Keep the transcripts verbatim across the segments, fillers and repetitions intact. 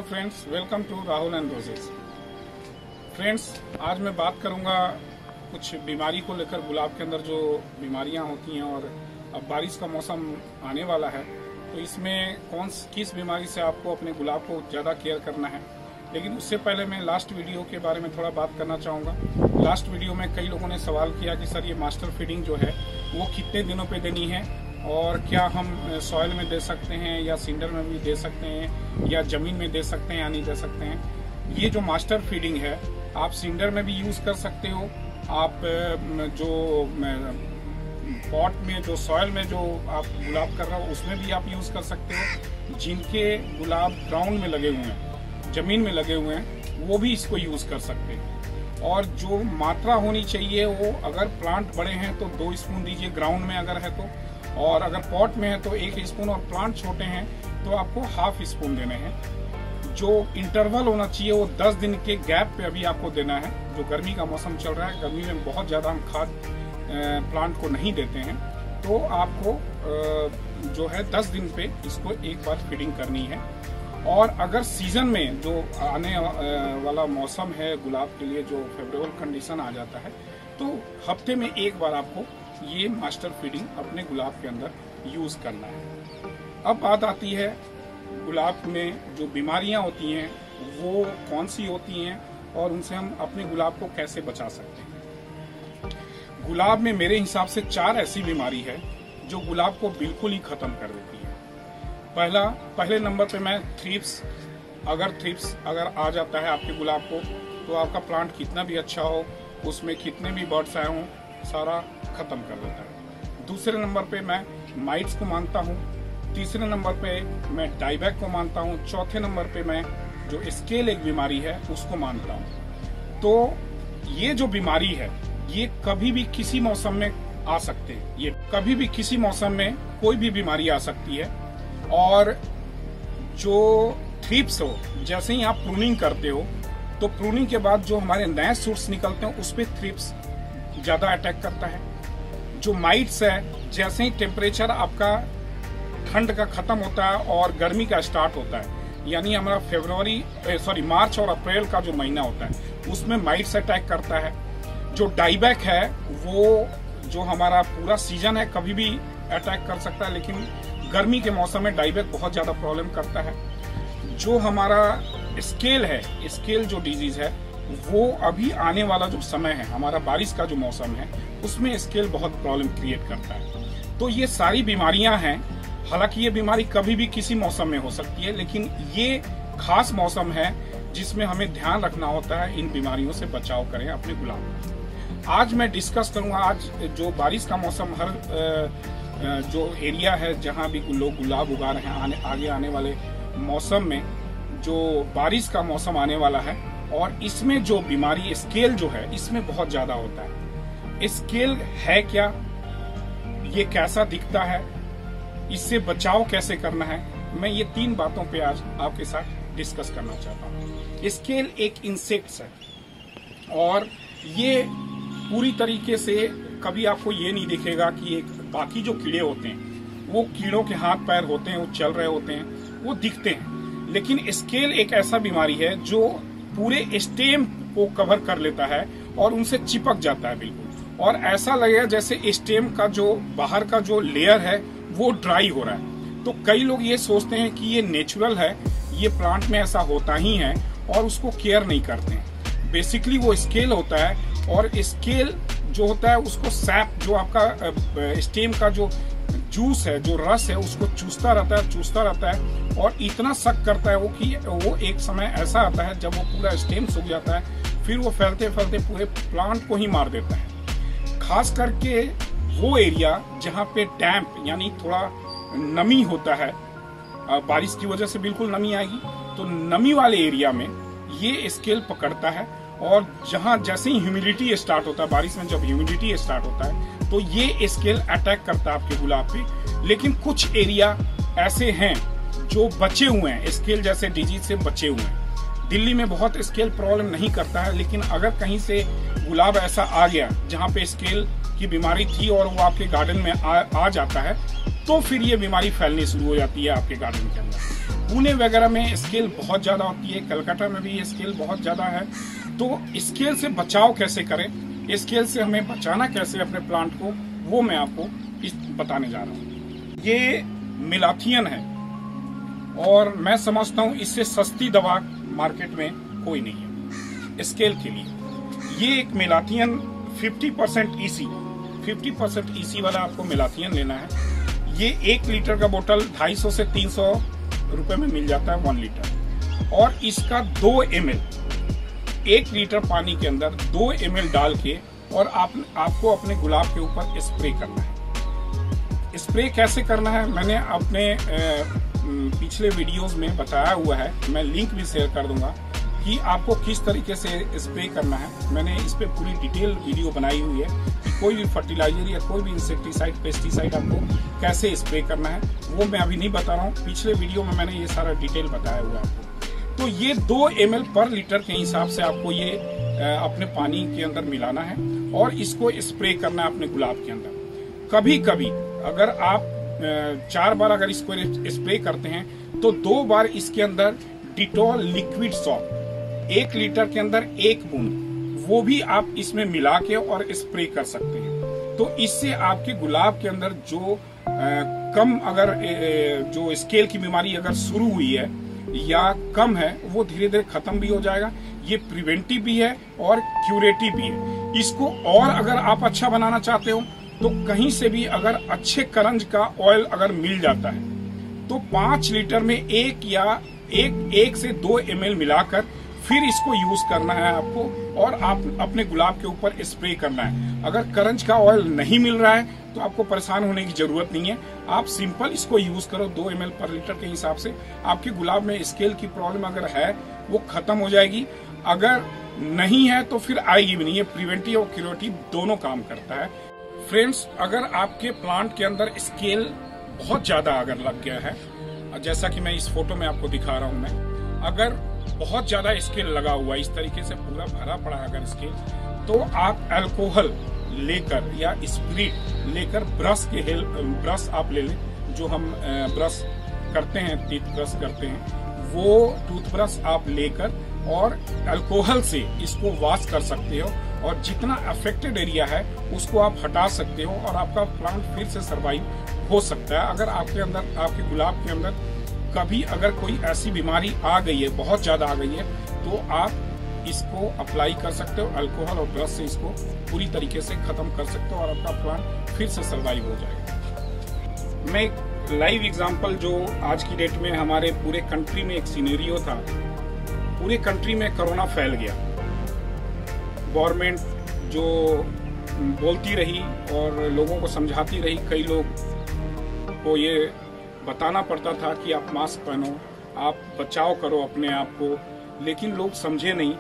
Friends, welcome to Rahul and roses. Friends, आज मैं बात करूंगा कुछ बीमारी को लेकर। गुलाब के अंदर जो बीमारियां होती हैं और अब बारिश का मौसम आने वाला है, तो इसमें कौन किस बीमारी से आपको अपने गुलाब को ज़्यादा केयर करना है। लेकिन उससे पहले मैं लास्ट वीडियो के बारे में थोड़ा बात करना चाहूँगा। लास्ट वीडियो में कई लोगों ने सवाल किया कि सर ये मास्टर फीडिंग जो है वो कितने दिनों पे देनी है और क्या हम सॉइल में दे सकते हैं या सिंडर में भी दे सकते हैं या ज़मीन में दे सकते हैं या नहीं दे सकते हैं। ये जो मास्टर फीडिंग है आप सिंडर में भी यूज़ कर सकते हो, आप जो पॉट में जो सॉइल में जो आप गुलाब कर रहे हो उसमें भी आप यूज़ कर सकते हो। जिनके गुलाब ग्राउंड में लगे हुए हैं, ज़मीन में लगे हुए हैं, वो भी इसको यूज़ कर सकते हैं। और जो मात्रा होनी चाहिए वो, अगर प्लांट बड़े हैं तो दो स्पून दीजिए ग्राउंड में अगर है तो, और अगर पॉट में है तो एक स्पून, और प्लांट छोटे हैं तो आपको हाफ स्पून देने हैं। जो इंटरवल होना चाहिए वो दस दिन के गैप पे अभी आपको देना है। जो गर्मी का मौसम चल रहा है, गर्मी में बहुत ज़्यादा हम खाद प्लांट को नहीं देते हैं, तो आपको जो है दस दिन पे इसको एक बार फीडिंग करनी है। और अगर सीजन में जो आने वाला मौसम है गुलाब के लिए, जो फेवरेबल कंडीशन आ जाता है, तो हफ्ते में एक बार आपको ये मास्टर फीडिंग अपने गुलाब के अंदर यूज करना है। अब बात आती है गुलाब में जो बीमारियां होती हैं वो कौन सी होती हैं और उनसे हम अपने गुलाब को कैसे बचा सकते हैं। गुलाब में मेरे हिसाब से चार ऐसी बीमारी है जो गुलाब को बिल्कुल ही खत्म कर देती है। पहला पहले नंबर पे मैं थ्रिप्स। अगर थ्रिप्स अगर आ जाता है आपके गुलाब को, तो आपका प्लांट कितना भी अच्छा हो, उसमें कितने भी बर्ड्स आए हों, सारा खत्म कर देता है। दूसरे नंबर पे मैं माइट्स को मानता हूँ। तीसरे नंबर पे मैं डाइबैक को मानता हूँ। चौथे नंबर पे मैं जो स्केल एक बीमारी है उसको मानता हूँ। तो ये जो बीमारी है ये कभी भी किसी मौसम में आ सकते हैं। ये कभी भी किसी मौसम में कोई भी बीमारी आ सकती है। और जो थ्रिप्स हो, जैसे ही आप प्रूनिंग करते हो तो प्रूनिंग के बाद जो हमारे नए सूट्स निकलते हैं उस पर थ्रिप्स ज्यादा अटैक करता है। जो माइट्स है, जैसे ही टेम्परेचर आपका ठंड का खत्म होता है और गर्मी का स्टार्ट होता है, यानी हमारा फरवरी सॉरी मार्च और अप्रैल का जो महीना होता है उसमें माइट्स अटैक करता है। जो डाइबैक है वो जो हमारा पूरा सीजन है कभी भी अटैक कर सकता है, लेकिन गर्मी के मौसम में डाइबैक बहुत ज्यादा प्रॉब्लम करता है। जो हमारा स्केल है, स्केल जो डिजीज है, वो अभी आने वाला जो समय है, हमारा बारिश का जो मौसम है, उसमें स्केल बहुत प्रॉब्लम क्रिएट करता है। तो ये सारी बीमारियां हैं। हालांकि ये बीमारी कभी भी किसी मौसम में हो सकती है, लेकिन ये खास मौसम है जिसमें हमें ध्यान रखना होता है, इन बीमारियों से बचाव करें अपने गुलाब। आज मैं डिस्कस करूंगा, आज जो बारिश का मौसम, हर जो एरिया है जहां भी लोग गुलाब उगा रहे हैं, आने आगे आने वाले मौसम में जो बारिश का मौसम आने वाला है, और इसमें जो बीमारी स्केल जो है इसमें बहुत ज्यादा होता है। स्केल है क्या, ये कैसा दिखता है, इससे बचाव कैसे करना है, मैं ये तीन बातों पे आज आपके साथ डिस्कस करना चाहता हूँ। स्केल एक इंसेक्ट्स है और ये पूरी तरीके से कभी आपको ये नहीं दिखेगा कि एक बाकी जो कीड़े होते हैं वो कीड़ों के हाथ पैर होते हैं, वो चल रहे होते हैं, वो दिखते हैं। लेकिन स्केल एक ऐसा बीमारी है जो पूरे स्टेम को कवर कर लेता है और उनसे चिपक जाता है बिल्कुल, और ऐसा लगेगा जैसे स्टेम का जो बाहर का जो लेयर है वो ड्राई हो रहा है। तो कई लोग ये सोचते हैं कि ये नेचुरल है, ये प्लांट में ऐसा होता ही है, और उसको केयर नहीं करते हैं। बेसिकली वो स्केल होता है, और स्केल जो होता है उसको सैप, जो आपका स्टेम का जो जूस है, जो रस है, उसको चूसता रहता है चूसता रहता है और इतना सक करता है वो कि वो एक समय ऐसा आता है जब वो पूरा स्टेम सूख जाता है, फिर वो फैलते फैलते पूरे प्लांट को ही मार देता है। खास करके वो एरिया जहाँ पे डैम्प यानी थोड़ा नमी होता है, बारिश की वजह से बिल्कुल नमी आएगी, तो नमी वाले एरिया में ये स्केल पकड़ता है। और जहां जैसे ही ह्यूमिडिटी स्टार्ट होता है, बारिश में जब ह्यूमिडिटी स्टार्ट होता है, तो ये स्केल अटैक करता है आपके गुलाब पे। लेकिन कुछ एरिया ऐसे हैं जो बचे हुए हैं, स्केल जैसे डिजीज से बचे हुए हैं। दिल्ली में बहुत स्केल प्रॉब्लम नहीं करता है, लेकिन अगर कहीं से गुलाब ऐसा आ गया जहाँ पे स्केल की बीमारी थी और वो आपके गार्डन में आ, आ जाता है, तो फिर ये बीमारी फैलनी शुरू हो जाती है आपके गार्डन के अंदर। पुणे वगैरह में स्केल बहुत ज्यादा होती है, कलकत्ता में भी स्केल बहुत ज्यादा है। तो स्केल से बचाव कैसे करें, स्केल से हमें बचाना कैसे अपने प्लांट को, वो मैं आपको इस बताने जा रहा हूँ। ये मिलाथियन है और मैं समझता हूँ इससे सस्ती दवा मार्केट में कोई नहीं है स्केल के लिए। ये एक मिलाथियन पचास परसेंट ईसी पचास परसेंट ईसी वाला आपको मिलाथियन लेना है। ये एक लीटर का बोतल ढाई सौ से तीन सौ रुपए में मिल जाता है, वन लीटर। और इसका दो एम एल एक लीटर पानी के अंदर दो एम एल डाल के और आप आपको अपने गुलाब के ऊपर स्प्रे करना है। स्प्रे कैसे करना है मैंने अपने पिछले वीडियोस में बताया हुआ है, मैं लिंक भी शेयर कर दूंगा कि आपको किस तरीके से स्प्रे करना है। मैंने इस पे पूरी डिटेल वीडियो बनाई हुई है कि कोई भी फर्टिलाइजर या कोई भी इंसेक्टिसाइड पेस्टिसाइड आपको कैसे स्प्रे करना है, वो मैं अभी नहीं बता रहा हूँ। पिछले वीडियो में मैंने ये सारा डिटेल बताया हुआ है आपको। तो ये दो एम एल पर लीटर के हिसाब से आपको ये अपने पानी के अंदर मिलाना है और इसको स्प्रे करना है अपने गुलाब के अंदर। कभी कभी अगर आप चार बार अगर इसको स्प्रे करते हैं तो दो बार इसके अंदर डिटॉल लिक्विड सॉल्ट एक लीटर के अंदर एक बूंद वो भी आप इसमें मिला के और स्प्रे कर सकते हैं। तो इससे आपके गुलाब के अंदर जो आ, कम अगर ए, जो स्केल की बीमारी अगर शुरू हुई है या कम है वो धीरे धीरे खत्म भी हो जाएगा। ये प्रिवेंटिव भी है और क्यूरेटिव भी है। इसको और अगर आप अच्छा बनाना चाहते हो तो कहीं से भी अगर अच्छे करंज का ऑयल अगर मिल जाता है तो पांच लीटर में एक या एक एक से दो एम एल मिलाकर फिर इसको यूज करना है आपको और आप अपने गुलाब के ऊपर स्प्रे करना है। अगर करंज का ऑयल नहीं मिल रहा है तो आपको परेशान होने की जरूरत नहीं है, आप सिंपल इसको यूज करो दो एम एल पर लीटर के हिसाब से। आपके गुलाब में स्केल की प्रॉब्लम अगर है वो खत्म हो जाएगी, अगर नहीं है तो फिर आएगी भी नहीं। ये प्रिवेंटिव और क्यूरेटिव दोनों काम करता है। फ्रेंड्स, अगर आपके प्लांट के अंदर स्केल बहुत ज्यादा अगर लग गया है, जैसा कि मैं इस फोटो में आपको दिखा रहा हूं, मैं अगर बहुत ज्यादा स्केल लगा हुआ है, इस तरीके से पूरा भरा पड़ा है अगर स्केल, तो आप अल्कोहल लेकर या स्पिरिट लेकर ब्रश के हेल्प ब्रश आप ले लें, जो हम ब्रश करते हैं, टीथ ब्रश करते हैं, वो टूथब्रश आप लेकर और अल्कोहल से इसको वॉश कर सकते हो और जितना अफेक्टेड एरिया है उसको आप हटा सकते हो और आपका प्लांट फिर से सर्वाइव हो सकता है। अगर आपके अंदर आपके गुलाब के अंदर कभी अगर कोई ऐसी बीमारी आ गई है, बहुत ज्यादा आ गई है, तो आप इसको अप्लाई कर सकते हो अल्कोहल और ब्रश से इसको पूरी तरीके से खत्म कर सकते हो और आपका प्लांट फिर से सर्वाइव हो जाएगा। मैं एक लाइव एग्जांपल जो आज की डेट में हमारे पूरे कंट्री में एक सिनेरियो था, पूरे कंट्री में कोरोना फैल गया, गवर्नमेंट जो बोलती रही और लोगों को समझाती रही, कई लोग को ये बताना पड़ता था कि आप मास्क पहनो, आप बचाव करो अपने आप को, लेकिन लोग समझे नहीं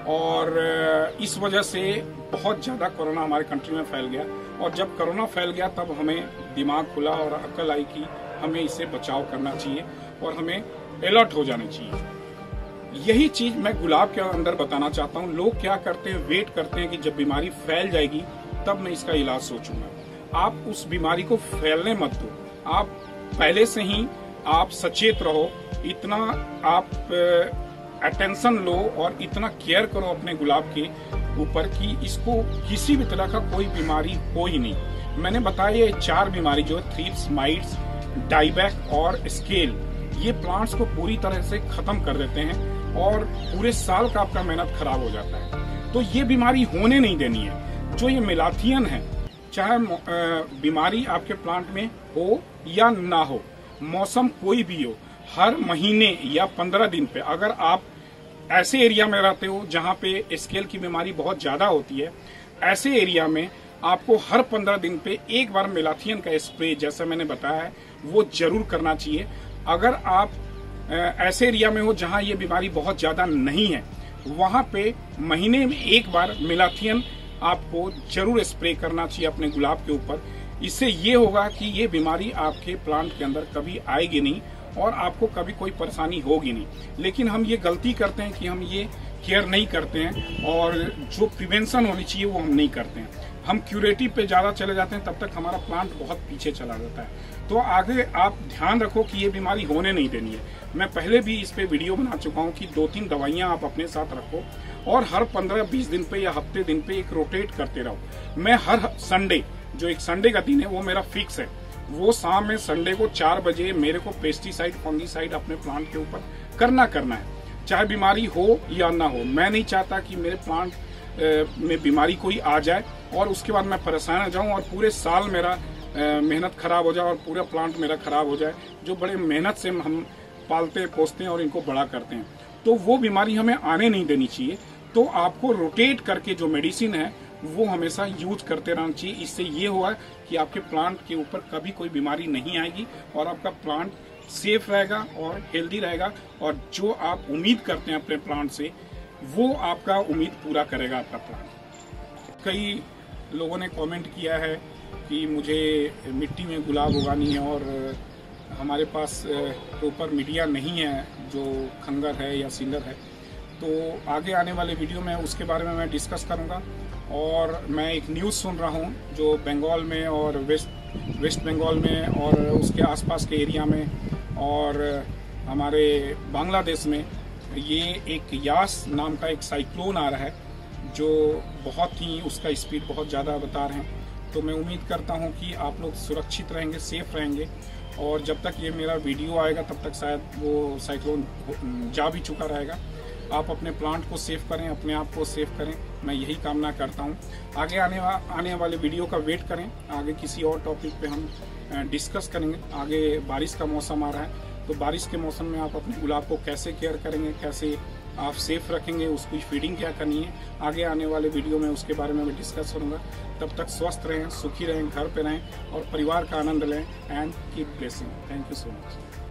और इस वजह से बहुत ज्यादा कोरोना हमारे कंट्री में फैल गया। और जब कोरोना फैल गया तब हमें दिमाग खुला और अक्ल आई कि हमें इससे बचाव करना चाहिए और हमें अलर्ट हो जाना चाहिए। यही चीज मैं गुलाब के अंदर बताना चाहता हूँ। लोग क्या करते हैं, वेट करते हैं कि जब बीमारी फैल जाएगी तब मैं इसका इलाज सोचूंगा। आप उस बीमारी को फैलने मत दो, आप पहले से ही आप सचेत रहो, इतना आप अटेंशन लो और इतना केयर करो अपने गुलाब के ऊपर कि इसको किसी भी तरह का कोई बीमारी हो ही नहीं। मैंने बताया ये चार बीमारी जो है थ्रिप्स, माइट्स, डाइबैक और स्केल, ये प्लांट्स को पूरी तरह से खत्म कर देते हैं और पूरे साल का आपका मेहनत खराब हो जाता है। तो ये बीमारी होने नहीं देनी है। जो ये मिलाथियन है, चाहे बीमारी आपके प्लांट में हो या ना हो, मौसम कोई भी हो, हर महीने या पंद्रह दिन पे अगर आप ऐसे एरिया में रहते हो जहां पे स्केल की बीमारी बहुत ज्यादा होती है, ऐसे एरिया में आपको हर पंद्रह दिन पे एक बार मिलाथियन का स्प्रे, जैसा मैंने बताया है, वो जरूर करना चाहिए। अगर आप ऐसे एरिया में हो जहां ये बीमारी बहुत ज्यादा नहीं है, वहां पे महीने में एक बार मिलाथियन आपको जरूर स्प्रे करना चाहिए अपने गुलाब के ऊपर। इससे ये होगा कि ये बीमारी आपके प्लांट के अंदर कभी आएगी नहीं और आपको कभी कोई परेशानी होगी नहीं। लेकिन हम ये गलती करते हैं कि हम ये केयर नहीं करते हैं और जो प्रिवेंशन होनी चाहिए वो हम नहीं करते हैं। हम क्यूरेटिव पे ज़्यादा चले जाते हैं, तब तक हमारा प्लांट बहुत पीछे चला जाता है। तो आगे आप ध्यान रखो कि ये बीमारी होने नहीं देनी है। मैं पहले भी इस पे वीडियो बना चुका हूँ कि दो तीन दवाइयाँ आप अपने साथ रखो और हर पंद्रह बीस दिन पे या हफ्ते दिन पे एक रोटेट करते रहो। मैं हर संडे, जो एक संडे का दिन है वो मेरा फिक्स है, वो शाम में संडे को चार बजे मेरे को पेस्टिसाइड फंगीसाइड अपने प्लांट के ऊपर करना करना है, चाहे बीमारी हो या ना हो। मैं नहीं चाहता कि मेरे प्लांट में बीमारी कोई आ जाए और उसके बाद मैं परेशान हो जाऊं और पूरे साल मेरा मेहनत खराब हो जाए और पूरा प्लांट मेरा खराब हो जाए, जो बड़े मेहनत से हम पालते पोसते हैं और इनको बड़ा करते हैं। तो वो बीमारी हमें आने नहीं देनी चाहिए। तो आपको रोटेट करके जो मेडिसिन है वो हमेशा यूज करते रहना चाहिए। इससे ये हुआ कि आपके प्लांट के ऊपर कभी कोई बीमारी नहीं आएगी और आपका प्लांट सेफ रहेगा और हेल्दी रहेगा, और जो आप उम्मीद करते हैं अपने प्लांट से वो आपका उम्मीद पूरा करेगा आपका प्लांट। कई लोगों ने कमेंट किया है कि मुझे मिट्टी में गुलाब उगानी है और हमारे पास प्रॉपर मीडिया नहीं है जो खंगर है या सिंगर है। तो आगे आने वाले वीडियो में उसके बारे में मैं डिस्कस करूंगा। और मैं एक न्यूज़ सुन रहा हूं जो बंगाल में और वेस्ट वेस्ट बंगाल में और उसके आसपास के एरिया में और हमारे बांग्लादेश में ये एक यास नाम का एक साइक्लोन आ रहा है जो बहुत ही उसका स्पीड बहुत ज़्यादा बता रहे हैं। तो मैं उम्मीद करता हूं कि आप लोग सुरक्षित रहेंगे, सेफ रहेंगे, और जब तक ये मेरा वीडियो आएगा तब तक शायद वो साइक्लोन जा भी चुका रहेगा। आप अपने प्लांट को सेव करें, अपने आप को सेव करें, मैं यही कामना करता हूं। आगे आने वा, आने वाले वीडियो का वेट करें, आगे किसी और टॉपिक पे हम डिस्कस करेंगे। आगे बारिश का मौसम आ रहा है, तो बारिश के मौसम में आप अपने गुलाब को कैसे केयर करेंगे, कैसे आप सेफ रखेंगे, उसकी फीडिंग क्या करनी है, आगे आने वाले वीडियो में उसके बारे में मैं डिस्कस करूंगा। तब तक स्वस्थ रहें, सुखी रहें, घर पे रहें और परिवार का आनंद लें। And keep blessing. Thank you so much.